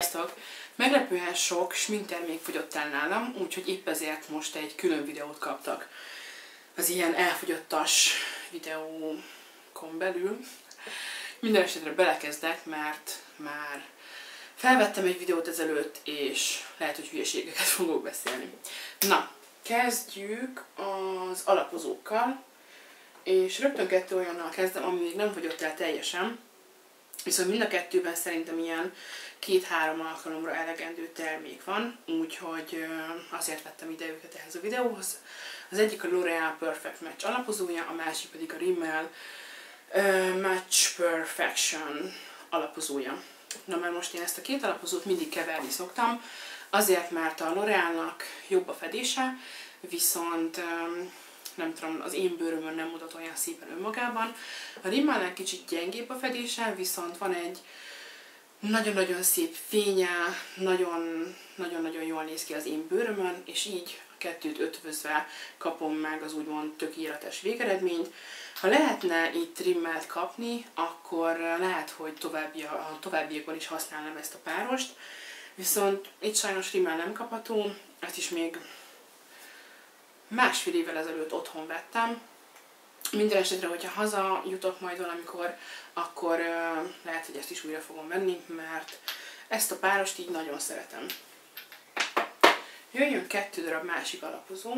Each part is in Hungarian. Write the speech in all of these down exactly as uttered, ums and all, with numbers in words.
Sziasztok! Meglepően sok sminktermék fogyott el nálam, úgyhogy épp ezért most egy külön videót kaptak az ilyen elfogyottas videókon belül. Minden esetre belekezdek, mert már felvettem egy videót ezelőtt, és lehet, hogy hülyeségeket fogok beszélni. Na, kezdjük az alapozókkal, és rögtön kettő olyannal kezdem, ami még nem fogyott el teljesen, viszont mind a kettőben szerintem ilyen két-három alkalomra elegendő termék van, úgyhogy azért vettem ide őket ehhez a videóhoz. Az egyik a L'Oréal Perfect Match alapozója, a másik pedig a Rimmel uh, Match Perfection alapozója. Na mert most én ezt a két alapozót mindig keverni szoktam, azért mert a L'Oréalnak jobb a fedése, viszont um, nem tudom, az én bőrömön nem mutat olyan szépen önmagában. A Rimmelnek kicsit gyengébb a fedése, viszont van egy nagyon-nagyon szép fénye, nagyon-nagyon jól néz ki az én bőrömön, és így a kettőt ötvözve kapom meg az úgymond tökéletes végeredményt. Ha lehetne itt Rimmelt kapni, akkor lehet, hogy további, a továbbiakban is használnám ezt a párost, viszont itt sajnos Rimmel nem kapható, ezt is még másfél évvel ezelőtt otthon vettem. Minden esetre, hogyha haza jutok majd valamikor, akkor uh, lehet, hogy ezt is újra fogom venni, mert ezt a párost így nagyon szeretem. Jöjjön kettő darab másik alapozó.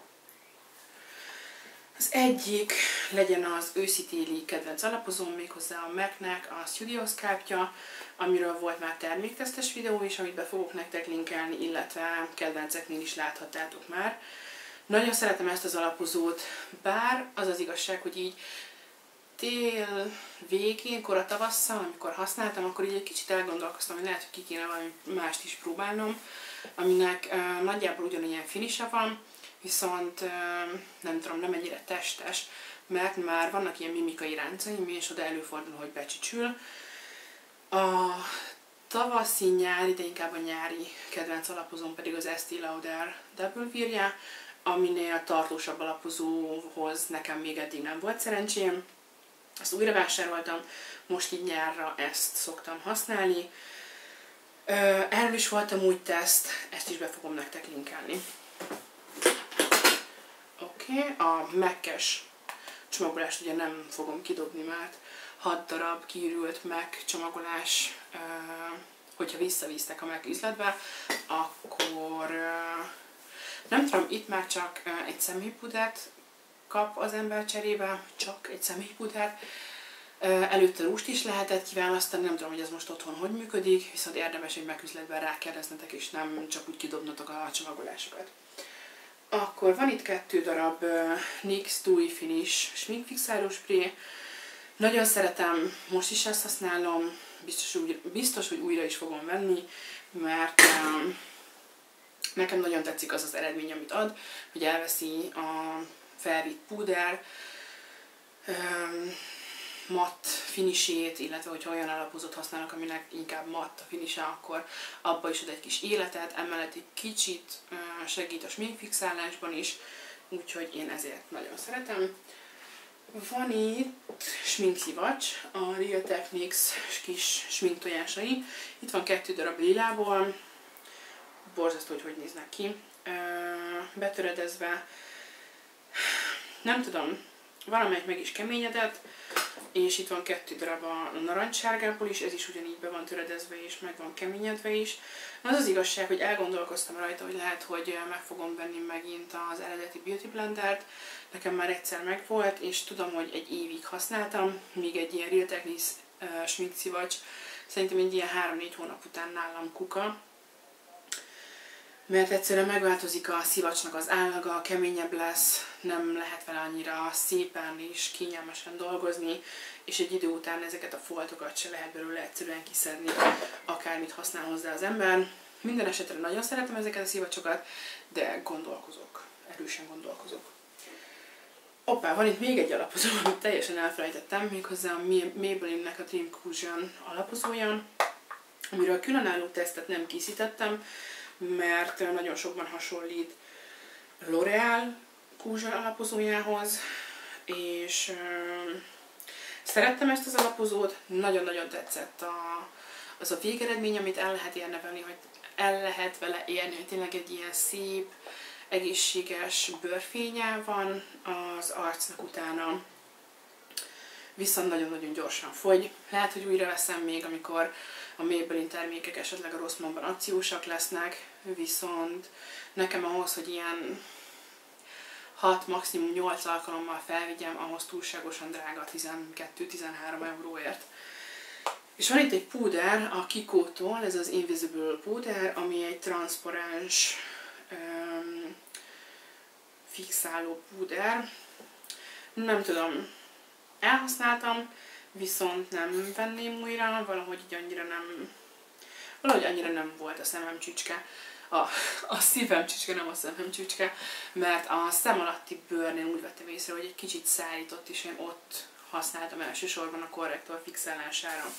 Az egyik legyen az őszi-téli kedvenc alapozóm, méghozzá a MAC-nek a Studio Sculpt-ja, amiről volt már terméktesztes videó is, amit be fogok nektek linkelni, illetve kedvenceknél is láthattátok már. Nagyon szeretem ezt az alapozót, bár az az igazság, hogy így tél végén, kora tavasszal, amikor használtam, akkor így egy kicsit elgondolkoztam, hogy lehet, hogy ki kéne valami mást is próbálnom, aminek uh, nagyjából ugyanilyen finise van, viszont uh, nem tudom, nem ennyire testes, mert már vannak ilyen mimikai ráncaim, és oda előfordul, hogy becsicsül. A tavaszi nyári, de inkább a nyári kedvenc alapozóm pedig az Estée Lauder Double Wear-je, aminél tartósabb alapozóhoz nekem még eddig nem volt szerencsém. Ezt újra vásároltam, most így nyárra ezt szoktam használni. Erről is voltam úgy teszt, ezt is be fogom nektek linkelni. Oké, okay. A MAC-es csomagolást ugye nem fogom kidobni, mert hat darab kiürült MAC csomagolás, hogyha visszavíztek a MAC üzletbe, akkor nem tudom, itt már csak egy szemhéjpudert kap az ember cserébe, csak egy szemhéjpudert. Előtte rúst is lehetett kiválasztani, nem tudom, hogy ez most otthon hogy működik, viszont érdemes egy MAC üzletben rákérdeznetek, és nem csak úgy kidobnatok a csomagolásokat. Akkor van itt kettő darab NYX Dewy Finish sminkfixáló spré. Nagyon szeretem, most is ezt használom, biztos, úgy, biztos hogy újra is fogom venni, mert nekem nagyon tetszik az az eredmény, amit ad, hogy elveszi a felvitt púder um, matt finisét, illetve hogyha olyan alapozót használok, aminek inkább matt a finise, akkor abba is ad egy kis életet, emellett egy kicsit uh, segít a sminkfixálásban is, úgyhogy én ezért nagyon szeretem. Van itt sminkszivacs, a Real Techniques kis sminktojásai. Itt van kettő darab lilából, borzasztó, hogy hogy néznek ki, betöredezve. Nem tudom, valamelyik meg is keményedett, és itt van kettő darab a narancssárgából is, ez is ugyanígy be van töredezve és meg van keményedve is. Az az igazság, hogy elgondolkoztam rajta, hogy lehet, hogy meg fogom venni megint az eredeti Beauty Blendert. Nekem már egyszer megvolt, és tudom, hogy egy évig használtam, míg egy ilyen Real Techniques uh, sminkszivacs szerintem egy ilyen három-négy hónap után nálam kuka. Mert egyszerűen megváltozik a szivacsnak az állaga, keményebb lesz, nem lehet vele annyira szépen és kényelmesen dolgozni, és egy idő után ezeket a foltokat se lehet belőle egyszerűen kiszedni, akármit használ hozzá az ember. Minden esetre nagyon szeretem ezeket a szivacsokat, de gondolkozok, erősen gondolkozok. Hoppá, van itt még egy alapozó, amit teljesen elfelejtettem, méghozzá a Maybelline-nek a Dream Cushion alapozója, amiről különálló tesztet nem készítettem, mert nagyon sokban hasonlít L'Oréal Cushion alapozójához, és euh, szerettem ezt az alapozót, nagyon-nagyon tetszett a, az a végeredmény, amit el lehet érni, hogy el lehet vele érni, hogy tényleg egy ilyen szép, egészséges bőrfénye van az arcnak utána. Viszont nagyon-nagyon gyorsan fogy. Lehet, hogy újra veszem még, amikor a Maybelline termékek esetleg a Rossmannban akciósak lesznek, viszont nekem ahhoz, hogy ilyen hat, maximum nyolc alkalommal felvigyem, ahhoz túlságosan drága tizenkettő-tizenhárom euróért. És van itt egy púder a Kiko-tól, ez az Invisible púder, ami egy transzparens um, fixáló púder. Nem tudom, elhasználtam, viszont nem venném újra, valahogy így annyira nem, valahogy annyira nem volt a szemem csücske. A, a szívem csücske, nem a szemem csücske, mert a szem alatti bőrnél úgy vettem észre, hogy egy kicsit szárított, és én ott használtam elsősorban a korrektor fixálására.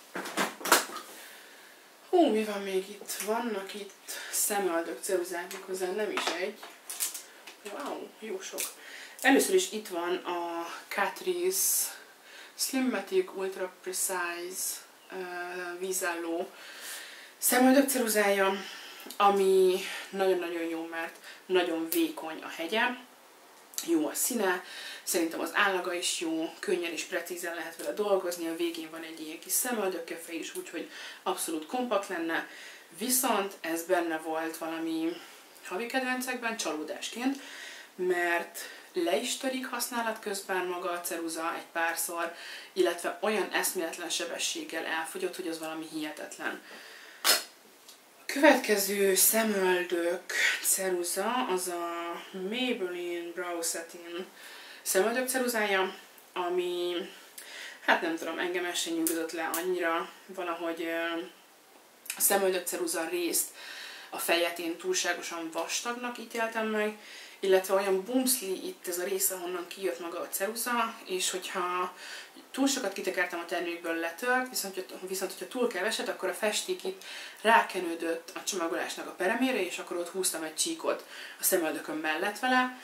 Hú, mi van még itt? Vannak itt szemöldök ceruzák, hozzá nem is egy. Wow, jó sok. Először is itt van a Catrice Slimmatic Ultra Precise uh, vízálló szemöldök ceruzája, ami nagyon-nagyon jó, mert nagyon vékony a hegye, jó a színe, szerintem az állaga is jó, könnyen és precízen lehet vele dolgozni, a végén van egy ilyen kis szemöldökkefe is, úgyhogy abszolút kompakt lenne, viszont ez benne volt valami havi kedvencekben csalódásként, mert le is törik használat közben maga a ceruza egy párszor, illetve olyan eszméletlen sebességgel elfogyott, hogy az valami hihetetlen. A következő szemöldök ceruza az a Maybelline Brow Satin szemöldök ceruzája, ami, hát nem tudom, engem ez sem nyugodott le annyira, valahogy a szemöldök ceruza részt, a fejet én túlságosan vastagnak ítéltem meg, illetve olyan bumszli itt ez a része, ahonnan kijött maga a ceruza, és hogyha túl sokat kitekertem a termékből, letört, viszont, viszont hogyha túl keveset, akkor a festék itt rákenődött a csomagolásnak a peremére, és akkor ott húztam egy csíkot a szemöldökön mellett vele.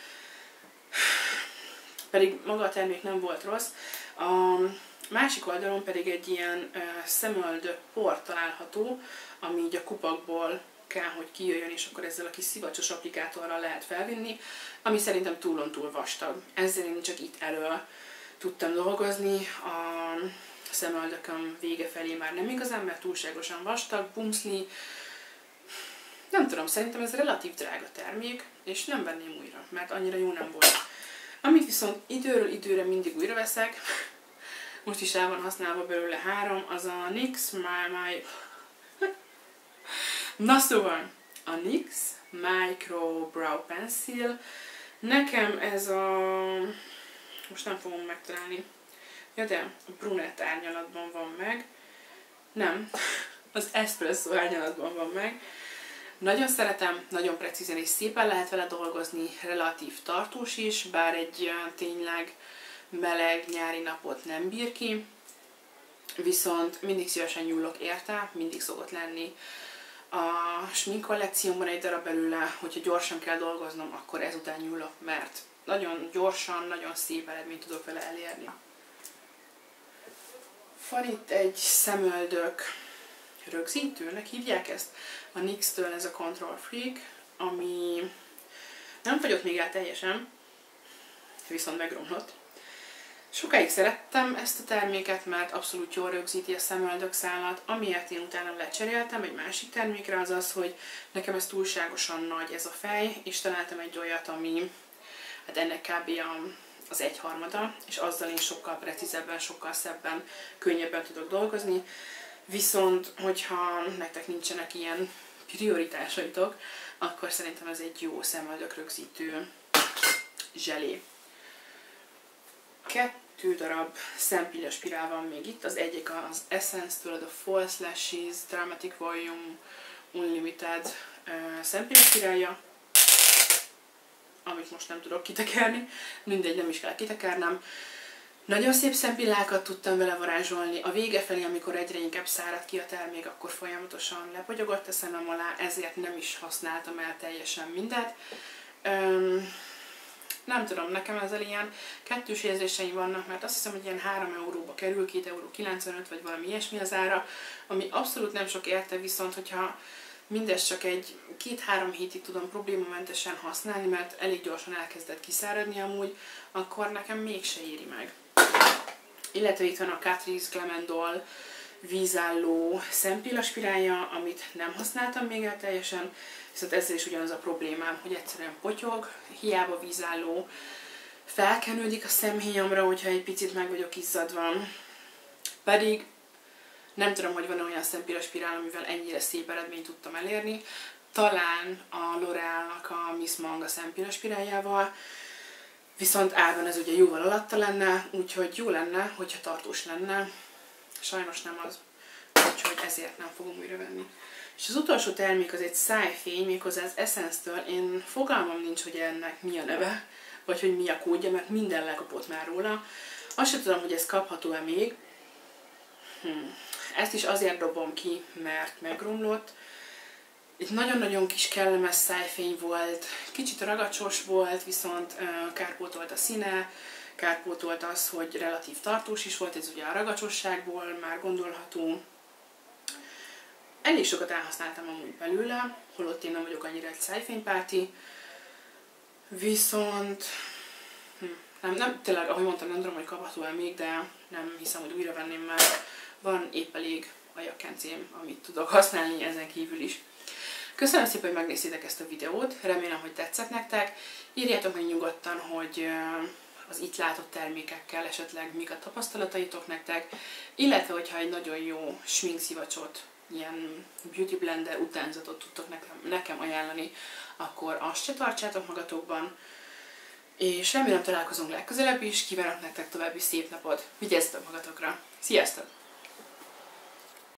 Pedig maga a termék nem volt rossz. A másik oldalon pedig egy ilyen uh, szemöldök por található, ami így a kupakból kell, hogy kijöjjön, és akkor ezzel a kis szivacsos applikátorral lehet felvinni, ami szerintem túlon túl vastag. Ezzel én csak itt elől tudtam dolgozni, a szemöldököm vége felé már nem igazán, mert túlságosan vastag, bumszli. Nem tudom, szerintem ez relatív drága termék, és nem venném újra, mert annyira jó nem volt. Amit viszont időről időre mindig újra veszek, most is el van használva belőle három, az a NYX My My... Na szóval, a NYX Micro Brow Pencil. Nekem ez a... most nem fogom megtalálni. Ja, de a brunett árnyalatban van meg. Nem, az espresso árnyalatban van meg. Nagyon szeretem, nagyon precízen és szépen lehet vele dolgozni, relatív tartós is, bár egy tényleg meleg nyári napot nem bír ki. Viszont mindig szívesen nyúlok érte, mindig szokott lenni a smink kollekciómban egy darab belőle, hogyha gyorsan kell dolgoznom, akkor ezután nyúlok, mert nagyon gyorsan, nagyon szép eredményt tudok vele elérni. Van itt egy szemöldök rögzítőnek hívják ezt, a NYX-től ez a Control Freak, ami nem fogyott még el teljesen, viszont megromlott. Sokáig szerettem ezt a terméket, mert abszolút jól rögzíti a szemöldök szálat, amiért én utána lecseréltem egy másik termékre, az az, hogy nekem ez túlságosan nagy ez a fej, és találtam egy olyat, ami hát ennek kb. Az egyharmada, és azzal én sokkal precízebben, sokkal szebben, könnyebben tudok dolgozni. Viszont, hogyha nektek nincsenek ilyen prioritásaitok, akkor szerintem ez egy jó szemöldök rögzítő zselé. Kettő darab szempilla spirál van még itt, az egyik az Essence-től, a False Lashes Dramatic Volume Unlimited uh, szempilla spirálja, amit most nem tudok kitekerni, mindegy, nem is kell kitekernem. Nagyon szép szempillákat tudtam vele varázsolni, a vége felé, amikor egyre inkább szárad ki a termék, akkor folyamatosan lepogyogott a szemem alá, ezért nem is használtam el teljesen mindet. Um, Nem tudom, nekem ezzel ilyen kettős érzéseim vannak, mert azt hiszem, hogy ilyen három euróba kerül, két euró kilencvenöt vagy valami ilyesmi az ára, ami abszolút nem sok érte, viszont hogyha mindezt csak egy két-három hétig tudom problémamentesen használni, mert elég gyorsan elkezdett kiszáradni amúgy, akkor nekem mégse éri meg. Illetve itt van a Catrice Glamendol vízálló szempillaspirálja, amit nem használtam még el teljesen, viszont ezzel is ugyanaz a problémám, hogy egyszerűen potyog, hiába vízálló, felkenődik a szemhéjamra, hogyha egy picit meg vagyok izzadva. Pedig nem tudom, hogy van olyan szempillaspirál, amivel ennyire szép eredményt tudtam elérni. Talán a L'Oreal-nak a Miss Manga szempillaspiráljával, viszont árban ez ugye jóval alatta lenne, úgyhogy jó lenne, hogyha tartós lenne. Sajnos nem az, úgyhogy ezért nem fogom újra venni. És az utolsó termék az egy szájfény, méghozzá az Essence-től. Én fogalmam nincs, hogy ennek mi a neve, vagy hogy mi a kódja, mert minden lekapott már róla. Azt sem tudom, hogy ez kapható-e még. Hm. Ezt is azért dobom ki, mert megromlott. Itt nagyon-nagyon kis kellemes szájfény volt, kicsit ragacsos volt, viszont uh, kárpótolt a színe, kárpótolt az, hogy relatív tartós is volt, ez ugye a ragacsosságból már gondolható. Elég sokat elhasználtam amúgy belőle, holott én nem vagyok annyira egy szájfénypárti, viszont hm, nem, nem, tényleg, ahogy mondtam, nem tudom, hogy kapható-e még, de nem hiszem, hogy újra venném, mert van épp elég ajakkencém, amit tudok használni ezen kívül is. Köszönöm szépen, hogy megnéztétek ezt a videót, remélem, hogy tetszett nektek. Írjátok meg nyugodtan, hogy az itt látott termékekkel esetleg mik a tapasztalataitok nektek, illetve hogyha egy nagyon jó sminkszivacsot, ilyen beauty blender utánzatot tudtok nekem, nekem ajánlani, akkor azt se tartsátok magatokban. És remélem találkozunk legközelebb is, kívánok nektek további szép napot, vigyázzatok magatokra! Sziasztok!